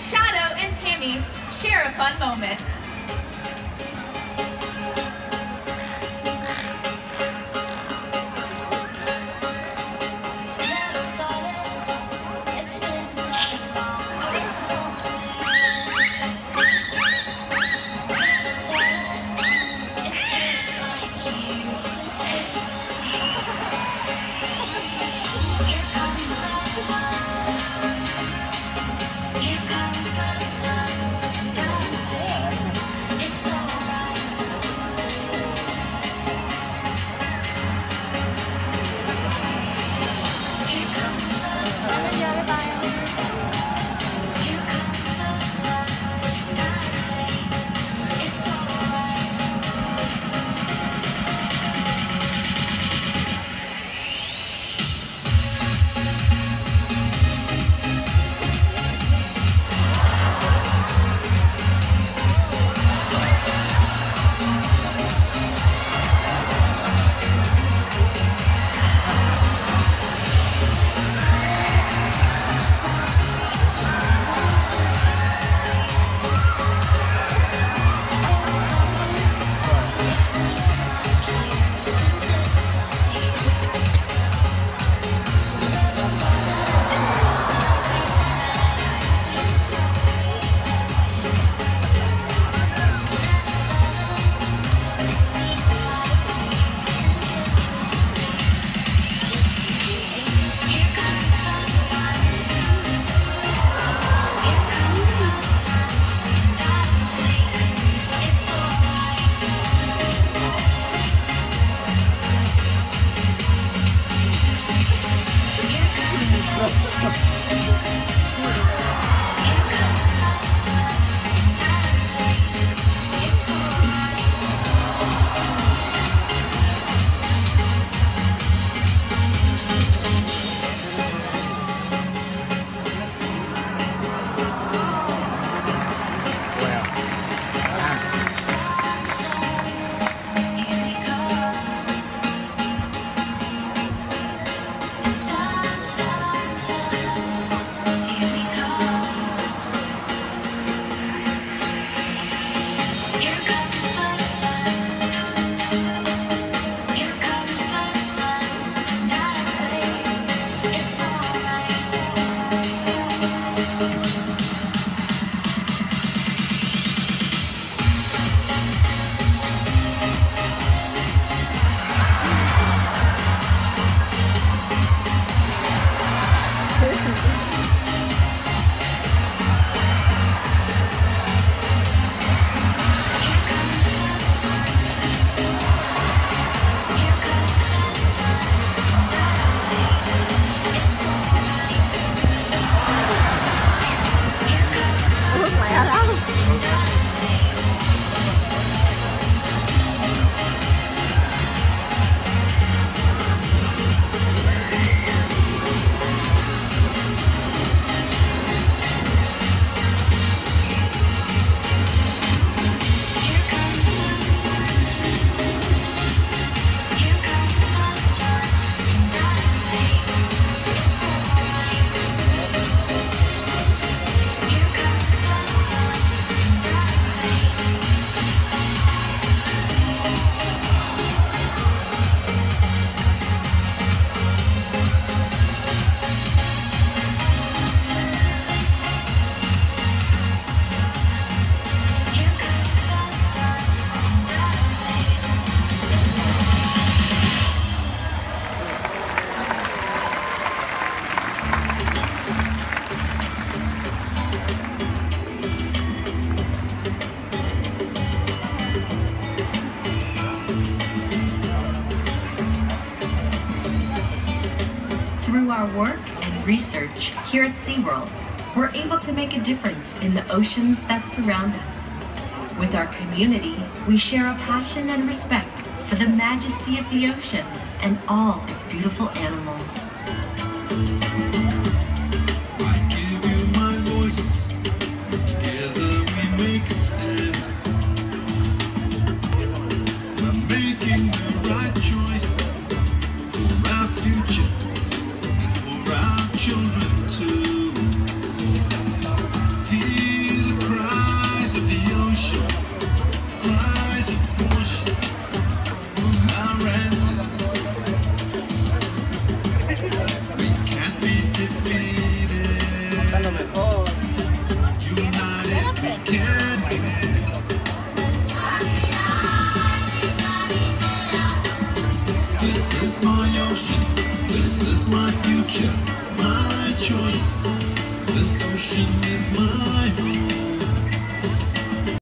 Shadow and Tammy share a fun moment. Through our work and research here at SeaWorld, we're able to make a difference in the oceans that surround us. With our community, we share a passion and respect for the majesty of the oceans and all its beautiful animals. I give you my voice, together we make a stand. We're making the right choice for our future and for our children too. Here ancestors. We can't be defeated. United, we can win. This is my ocean. This is my future. My choice. This ocean